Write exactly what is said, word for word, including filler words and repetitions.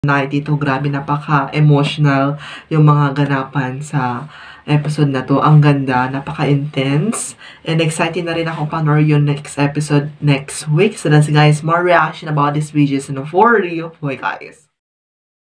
night dito. Grabe, napaka-emotional yung mga ganapan sa episode na to. Ang ganda, napaka-intense. And excited na rin ako panoorin yung next episode next week. So that's guys, more reaction about this videos and for you. Bye guys.